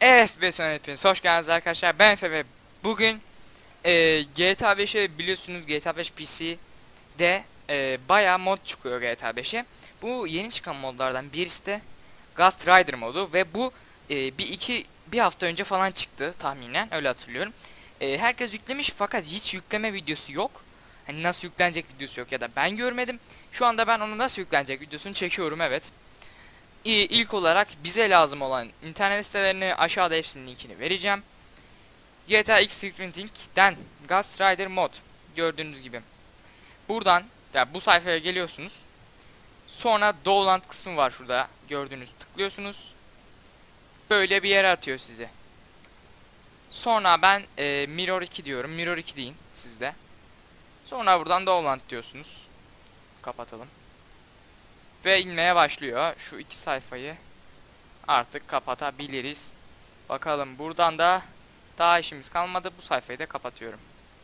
Evet ve hepiniz hoş geldiniz arkadaşlar. Ben Efe ve bugün GTA 5'e biliyorsunuz, GTA 5 PC'de bayağı mod çıkıyor GTA 5'e. Bu yeni çıkan modlardan birisi de Ghost Rider modu ve bu bir hafta önce falan çıktı tahminen, öyle hatırlıyorum. Herkes yüklemiş fakat hiç yükleme videosu yok. Hani nasıl yüklenecek videosu yok ya da ben görmedim. Şu anda ben onu nasıl yüklenecek videosunu çekiyorum, evet. İlk olarak bize lazım olan internet sitelerini aşağıda hepsinin linkini vereceğim. GTA X Printing'den Ghost Rider mod gördüğünüz gibi. Buradan ya bu sayfaya geliyorsunuz. Sonra Download kısmı var şurada. Gördüğünüz tıklıyorsunuz. Böyle bir yere atıyor sizi. Sonra ben Mirror 2 diyorum. Mirror 2 deyin sizde. Sonra buradan Download diyorsunuz. Kapatalım. Ve inmeye başlıyor. Şu iki sayfayı artık kapatabiliriz. Bakalım buradan da daha işimiz kalmadı. Bu sayfayı da kapatıyorum.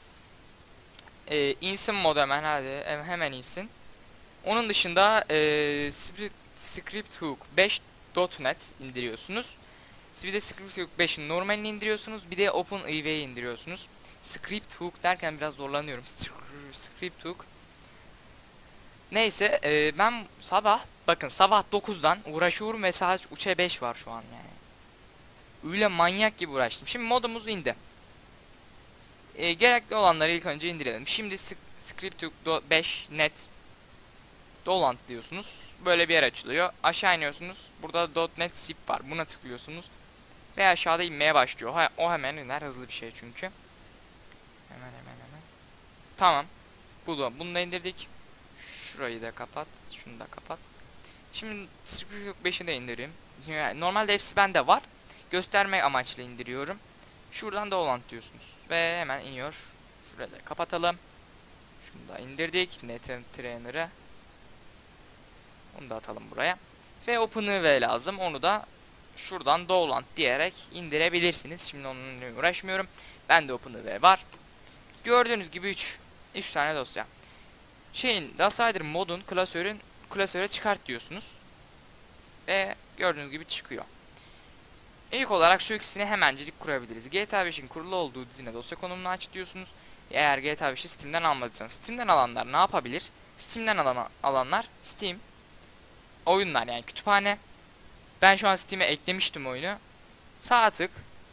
İnsin mod hemen, hadi hemen insin. Onun dışında Script Hook 5.net indiriyorsunuz. Bir de Script Hook 5'in normalini indiriyorsunuz. Bir de OpenEV'yi indiriyorsunuz. Script Hook derken biraz zorlanıyorum. Script Hook. Neyse ben bakın sabah 9'dan uğraşıyorum ve saat 3'e 5 var şu an yani. Öyle manyak gibi uğraştım. Şimdi modumuz indi. Gerekli olanları ilk önce indirelim. Şimdi Script 5 net Dolant diyorsunuz. Böyle bir yer açılıyor. Aşağı iniyorsunuz. Burada .NET zip var. Buna tıklıyorsunuz. Ve aşağıda inmeye başlıyor. O hemen iner. Hızlı bir şey çünkü. Hemen. Tamam. Bunu da indirdik. Şurayı da kapat. Şunu da kapat. Şimdi Script 5'i de indireyim. Yani normalde hepsi bende var. Göstermek amaçlı indiriyorum. Şuradan Dolant diyorsunuz. Ve hemen iniyor. Şurayı da kapatalım. Şunu da indirdik. NetTrainer'ı. Onu da atalım buraya. Ve OpenEV lazım. Onu da şuradan Download diyerek indirebilirsiniz. Şimdi onunla uğraşmıyorum. Bende OpenEV var. Gördüğünüz gibi 3 tane dosya. Ghost Rider modun klasöre çıkart diyorsunuz. Ve gördüğünüz gibi çıkıyor. İlk olarak şu ikisini hemencilik kurabiliriz. GTA 5'in kurulu olduğu dizine dosya konumunu aç diyorsunuz. Eğer GTA 5'i Steam'den almadıysanız. Steam'den alanlar ne yapabilir? Steam'den alanlar Steam oyunlar, yani kütüphane. Ben şu an Steam'e eklemiştim oyunu. Sağ tık.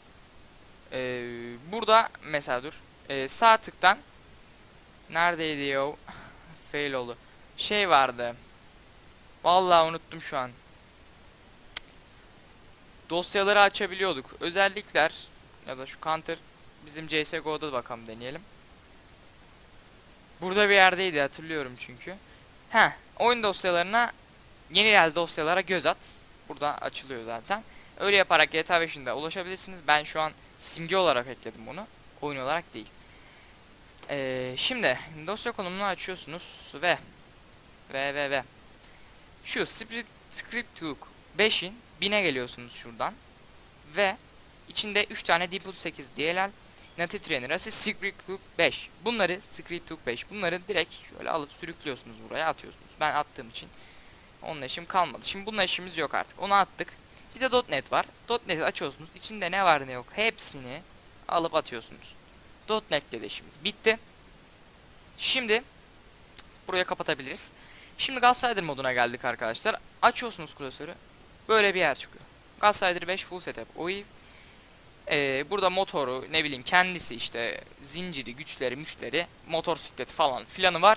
Burada mesela dur. Sağ tıktan neredeydi yo? Fail oldu. Şey vardı. Vallahi unuttum şu an. Dosyaları açabiliyorduk. Özellikler ya da şu counter, bizim CS:GO'da bakalım, deneyelim. Burada bir yerdeydi, hatırlıyorum çünkü. Oyun dosyalarına, yeni dosyalara göz at. Burada açılıyor zaten. Öyle yaparak GTA 5'inde ulaşabilirsiniz. Ben şu an simge olarak ekledim bunu. Oyun olarak değil. Şimdi dosya konumunu açıyorsunuz ve şu Script Hook 5'in 1000'e geliyorsunuz şuradan. Ve içinde 3 tane Deepwood 8 DLL Native Trainer Assist Script Hook 5. Bunları direkt şöyle alıp sürüklüyorsunuz, buraya atıyorsunuz. Ben attığım için onunla işim kalmadı. Şimdi bununla işimiz yok artık. Onu attık. Bir de .NET var. .NET'i açıyorsunuz. İçinde ne var ne yok hepsini alıp atıyorsunuz. .NET'le de işimiz bitti. Şimdi buraya kapatabiliriz. Şimdi Ghost Rider moduna geldik arkadaşlar. Açıyorsunuz klasörü. Böyle bir yer çıkıyor. Ghost Rider 5 Full Setup OIV. Burada motoru, ne bileyim kendisi, işte zinciri, güçleri, müşleri, motor sikleti falan filanı var.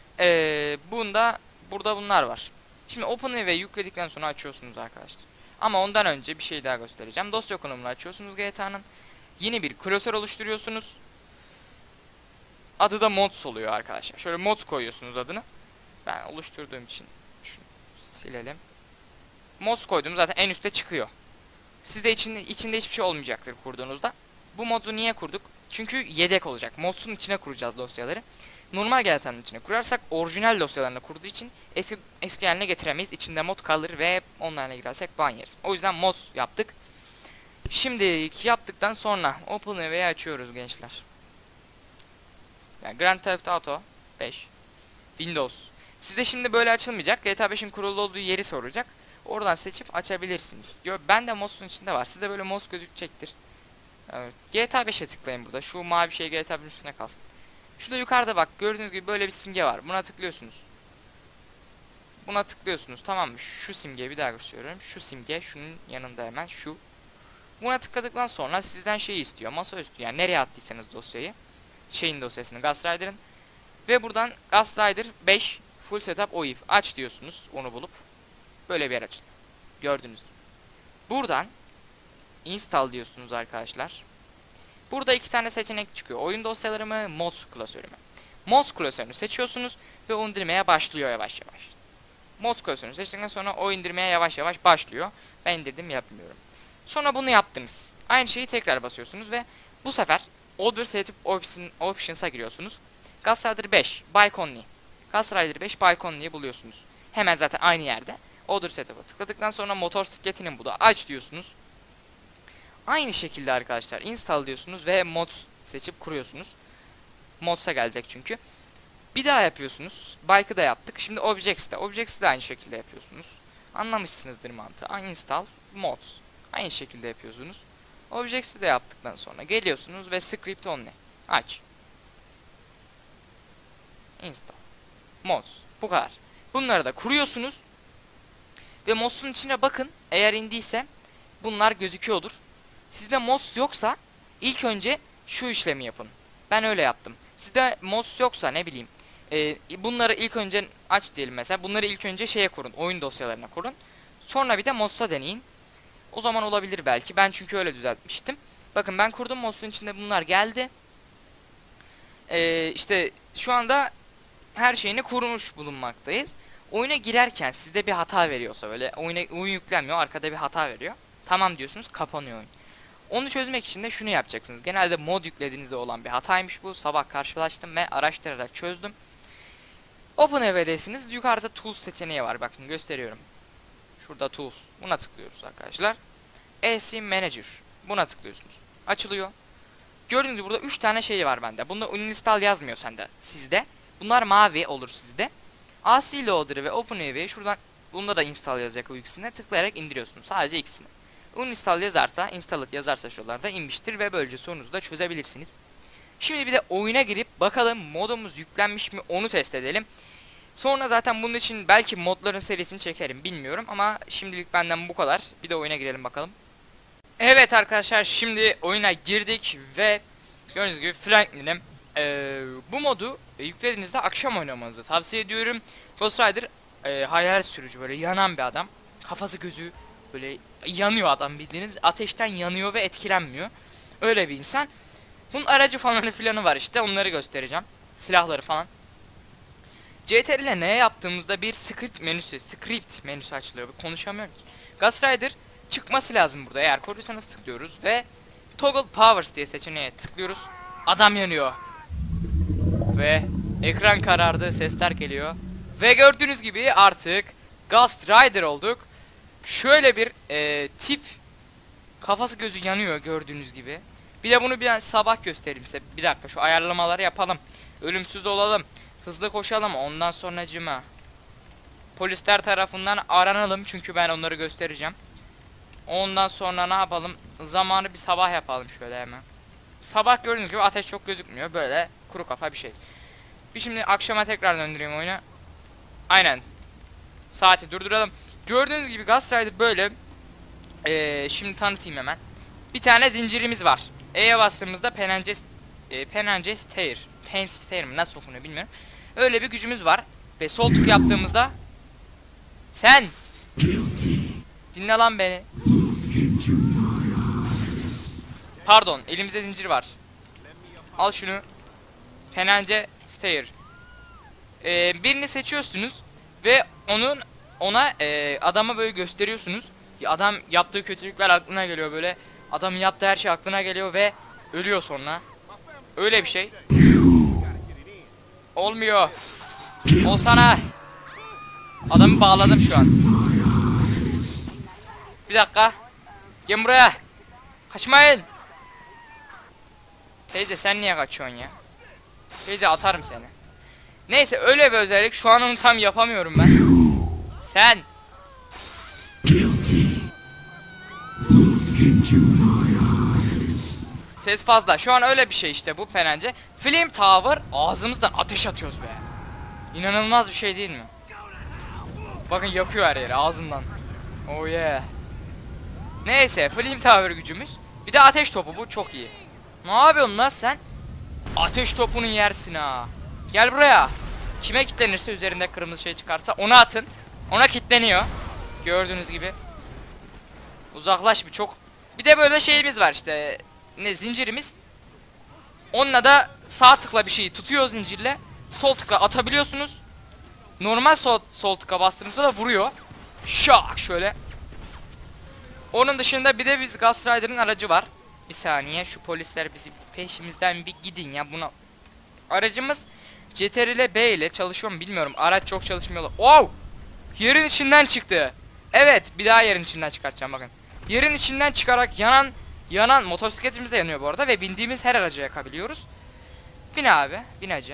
Burada bunlar var. Şimdi OpenEV'yi yükledikten sonra açıyorsunuz arkadaşlar. Ama ondan önce bir şey daha göstereceğim. Dosya konumunu açıyorsunuz GTA'nın. Yeni bir klasör oluşturuyorsunuz. Adı da mods oluyor arkadaşlar. Şöyle mods koyuyorsunuz adını. Ben oluşturduğum için şunu silelim. Mods koydum, zaten en üstte çıkıyor. Sizde içinde hiçbir şey olmayacaktır kurduğunuzda. Bu modu niye kurduk? Çünkü yedek olacak. Mods'un içine kuracağız dosyaları. Normal GTA'nın içine kurarsak orijinal dosyalarını kurduğu için eski haline getiremeyiz. İçinde mod kalır ve onlarla girersek ban yeriz. O yüzden mods yaptık. Şimdi yaptıktan sonra OpenEV'yi açıyoruz gençler. Yani Grand Theft Auto 5 Windows. Sizde şimdi böyle açılmayacak. GTA 5'in kurulu olduğu yeri soracak. oradan seçip açabilirsiniz. Ben de MOS'un içinde var. Sizde böyle MOS gözükecektir. Evet. GTA 5'e tıklayın burada. Şu mavi şey GTA 5'in üstüne kalsın. Şurada yukarıda bak gördüğünüz gibi böyle bir simge var. Buna tıklıyorsunuz. Buna tıklıyorsunuz, tamam mı? Şu simgeyi bir daha gösteriyorum. Şu simge şunun yanında hemen şu. Buna tıkladıktan sonra sizden şeyi istiyor. Masaüstü, yani nereye attıysanız dosyayı. Şeyin dosyasını, Ghost Rider'ın. Ve buradan Ghost Rider 5 Full Setup OIF aç diyorsunuz onu bulup. Böyle bir yer açın. Gördüğünüz gibi. Buradan install diyorsunuz arkadaşlar. Burada iki tane seçenek çıkıyor. Oyun dosyaları mı, MOS klasörü mü? MOS klasörünü seçiyorsunuz ve o indirmeye başlıyor yavaş yavaş. MOS klasörünü seçtikten sonra o indirmeye yavaş yavaş başlıyor. Ben indirdim, yapmıyorum. Sonra bunu yaptınız. Aynı şeyi tekrar basıyorsunuz ve bu sefer Other Setup Options'a giriyorsunuz. Ghost Rider 5 Bike Only. Ghost Rider 5 Bike Only'yi buluyorsunuz. Hemen zaten aynı yerde. Other Setup'a tıkladıktan sonra motor sikletinin bu da aç diyorsunuz. Aynı şekilde arkadaşlar install diyorsunuz ve mod seçip kuruyorsunuz. Mods'a gelecek çünkü. Bir daha yapıyorsunuz. Bike'ı da yaptık. Şimdi Objects'te. Objects'te aynı şekilde yapıyorsunuz. Anlamışsınızdır mantığı. Install mods. Aynı şekilde yapıyorsunuz. Objects'i de yaptıktan sonra geliyorsunuz ve script only. Aç. Install. Mods. Bu kadar. Bunları da kuruyorsunuz. Ve mods'un içine bakın. Eğer indiyse bunlar gözüküyordur. Sizde mods yoksa ilk önce şu işlemi yapın. Ben öyle yaptım. Sizde mods yoksa ne bileyim. Bunları ilk önce aç diyelim mesela. Bunları ilk önce şeye kurun. Oyun dosyalarına kurun. Sonra bir de mods'a deneyin. O zaman olabilir belki. Ben çünkü öyle düzeltmiştim. Bakın ben kurdum, mods'un içinde bunlar geldi. İşte şu anda her şeyini kurmuş bulunmaktayız. Oyuna girerken sizde bir hata veriyorsa, böyle oyun yüklenmiyor, arkada bir hata veriyor. Tamam diyorsunuz, kapanıyor oyun. Onu çözmek için de şunu yapacaksınız. Genelde mod yüklediğinizde olan bir hataymış bu. Sabah karşılaştım ve araştırarak çözdüm. OpenAW'desiniz. Yukarıda Tools seçeneği var. Bakın gösteriyorum. Şurada Tools. Buna tıklıyoruz arkadaşlar. EC Manager. Buna tıklıyorsunuz. Açılıyor. Gördüğünüz gibi burada 3 tane şey var bende. Bunda uninstall yazmıyor sende. Sizde. Bunlar mavi olur sizde. AC Loader ve OpenAW şuradan, bunda da install yazacak, o ikisine tıklayarak indiriyorsunuz. Sadece ikisini. Uninstall yazarsa, install it yazarsa şuralarda inmiştir ve böylece sorunuzu da çözebilirsiniz. Şimdi bir de oyuna girip bakalım modumuz yüklenmiş mi onu test edelim. Sonra zaten bunun için belki modların serisini çekerim, bilmiyorum ama şimdilik benden bu kadar. Bir de oyuna girelim bakalım. Evet arkadaşlar, şimdi oyuna girdik ve gördüğünüz gibi Franklin'im. Bu modu yüklediğinizde akşam oynamanızı tavsiye ediyorum. Ghost Rider hayal sürücü, böyle yanan bir adam. Kafası gözü böyle yanıyor adam, bildiğiniz ateşten yanıyor ve etkilenmiyor. Öyle bir insan. Bunun aracı falan filanı var, işte onları göstereceğim. Silahları falan. CTRL ile ne yaptığımızda bir script menüsü açılıyor. Konuşamıyorum ki. Ghost Rider çıkması lazım burada. Eğer kurduysanız tıklıyoruz ve Toggle Powers diye seçeneğe tıklıyoruz. Adam yanıyor. Ve ekran karardı, sesler geliyor. Ve gördüğünüz gibi artık Ghost Rider olduk. Şöyle bir tip, kafası gözü yanıyor gördüğünüz gibi. Bir de bunu bir sabah göstereyim size. Bir dakika, şu ayarlamaları yapalım. Ölümsüz olalım. Hızlı koşalım. Ondan sonracıma polisler tarafından aranalım. Çünkü ben onları göstereceğim. Ondan sonra ne yapalım? Zamanı bir sabah yapalım şöyle hemen. Sabah gördüğünüz gibi ateş çok gözükmüyor. Böyle kuru kafa bir şey. Bir şimdi akşama tekrar döndüreyim oyunu. Aynen. Saati durduralım. Gördüğünüz gibi Ghost Rider böyle. Şimdi tanıtayım hemen. Bir tane zincirimiz var. E'ye bastığımızda Penance Stair mi nasıl okunuyor bilmiyorum. Öyle bir gücümüz var. Ve sol tık yaptığımızda sen dinle lan beni. Pardon, elimizde zincir var. Al şunu. Penance Stair. Birini seçiyorsunuz ve ona adama böyle gösteriyorsunuz. Adam yaptığı kötülükler aklına geliyor böyle. Adamın yaptığı her şey aklına geliyor ve ölüyor sonra. Öyle bir şey. Olmuyor. Olsana. Adamı bağladım şu an. Bir dakika. Gel buraya. Kaçmayın. Teyze sen niye kaçıyorsun ya? Teyze atarım seni. Neyse, öyle bir özellik. Şu an onu tam yapamıyorum ben. Sen. Ses fazla. Şu an öyle bir şey işte bu penence. Flame Tower, ağzımızdan ateş atıyoruz be. İnanılmaz bir şey değil mi? Bakın yakıyor her yeri ağzından. Oh yeah. Neyse, Flame Tower gücümüz. Bir de ateş topu, bu çok iyi. Ne yapıyorsun lan sen? Ateş topunun yersin ha. Gel buraya. Kime kilitlenirse, üzerinde kırmızı şey çıkarsa ona atın. Ona kilitleniyor. Gördüğünüz gibi. Uzaklaş bir çok. Bir de böyle şeyimiz var işte. Ne, zincirimiz. Onunla da sağ tıkla bir şeyi tutuyor zincirle. Sol tıkla atabiliyorsunuz. Normal sol tıka bastığınızda da vuruyor. Şak şöyle. Onun dışında bir de biz Ghost Rider'ın aracı var. Bir saniye, şu polisler bizi peşimizden bir gidin ya buna. Aracımız CTRL B ile çalışıyor mu bilmiyorum. Araç çok çalışmıyor. Oh! Yerin içinden çıktı. Evet, bir daha yerin içinden çıkartacağım bakın. Yerin içinden çıkarak yanan motosikletimiz de yanıyor bu arada ve bindiğimiz her araca yakabiliyoruz. Bin abi, bin hacı.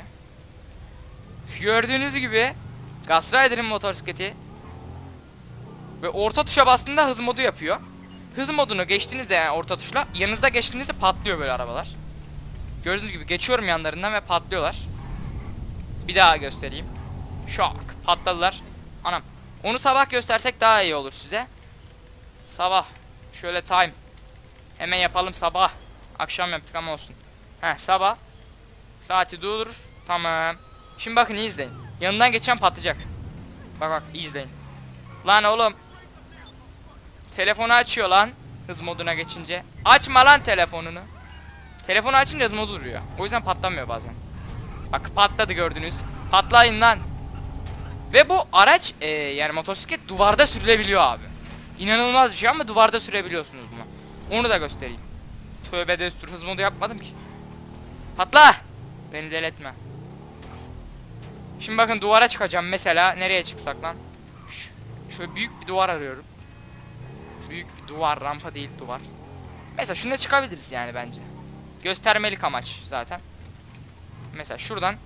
Gördüğünüz gibi Ghost Rider'ın motosikleti ve orta tuşa bastığında hız modu yapıyor. Hız modunu geçtiğinizde, yani orta tuşla yanınızda geçtiğinizde patlıyor böyle arabalar. Gördüğünüz gibi geçiyorum yanlarından ve patlıyorlar. Bir daha göstereyim. Şok, patladılar. Anam, onu sabah göstersek daha iyi olur size. Sabah. Şöyle time. Hemen yapalım sabah. Akşam yaptık ama olsun. Heh, sabah. Saati durdur. Tamam. Şimdi bakın, iyi izleyin. Yanından geçen patlayacak. Bak bak, iyi izleyin. Lan oğlum. Telefonu açıyor lan. Hız moduna geçince. Açma lan telefonunu. Telefonu açınca hız modu duruyor. O yüzden patlamıyor bazen. Bak patladı, gördünüz. Patlayın lan. Ve bu araç yani motosiklet duvarda sürülebiliyor abi. İnanılmaz bir şey ama duvarda sürebiliyorsunuz bunu. Onu da göstereyim. Tövbe destur, hız modu yapmadım ki. Patla. Beni deletme. Şimdi bakın, duvara çıkacağım mesela. Nereye çıksak lan? Şöyle büyük bir duvar arıyorum. Büyük bir duvar, rampa değil duvar. Mesela şuna çıkabiliriz yani bence. Göstermelik amaç zaten. Mesela şuradan.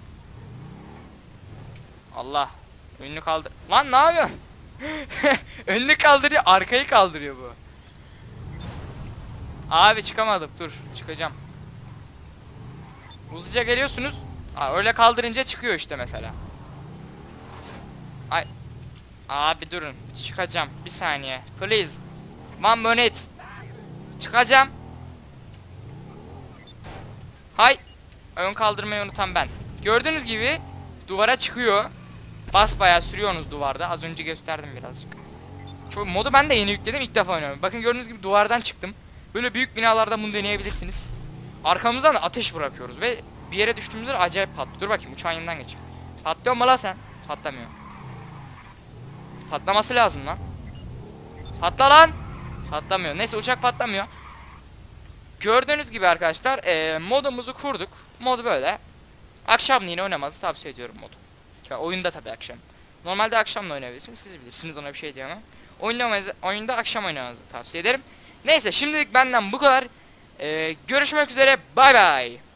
Allah. Önünü kaldır. Lan ne yapıyorsun? Önünü kaldırıyor, arkayı kaldırıyor bu. Abi çıkamadık, dur çıkacağım. Hızlıca geliyorsunuz. Öyle kaldırınca çıkıyor işte mesela. Ay. Abi durun, çıkacağım bir saniye. Please. One minute. Çıkacağım. Hay. Ön kaldırmayı unutan ben. Gördüğünüz gibi duvara çıkıyor. Basbayağı sürüyorsunuz duvarda. Az önce gösterdim birazcık. Çok modu ben de yeni yükledim, ilk defa oynuyorum. Bakın gördüğünüz gibi duvardan çıktım. Böyle büyük binalarda bunu deneyebilirsiniz. Arkamızdan da ateş bırakıyoruz ve bir yere düştüğümüzde acayip patlıyor. Dur bakayım, uçağın yanından geçeyim. Patlıyor mu lan sen? Patlamıyor. Patlaması lazım lan. Patla lan. Patlamıyor. Neyse, uçak patlamıyor. Gördüğünüz gibi arkadaşlar modumuzu kurduk. Mod böyle. Akşamleyin oynamanızı tavsiye ediyorum modu. Ya, oyunda tabii akşam. Normalde akşamla oynayabilirsiniz. Siz bilirsiniz, ona bir şey diyemem. Oyunda akşam oynamanızı tavsiye ederim. Neyse, şimdilik benden bu kadar. Görüşmek üzere. Bay bay.